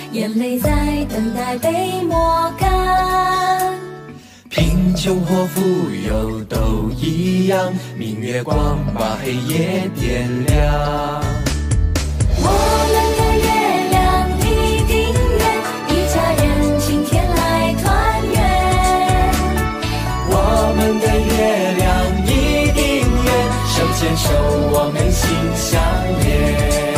眼泪在等待被抹干。 贫穷或富有都一样，明月光把黑夜点亮。 我们的月亮一定圆，一家人今天来团圆。 我们的月亮一定圆，手牵手我们心相连。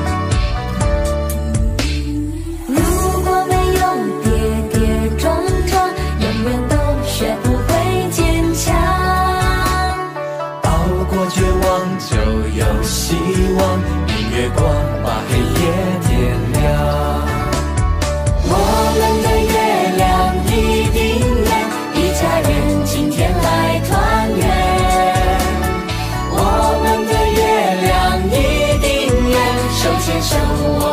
如果没有跌跌撞撞，永远都学不会坚强。 熬过绝望就有希望，明月光把黑夜点亮。 我们的月亮一定圆，一家人今天来团圆。我们的月亮一定圆，手牵手我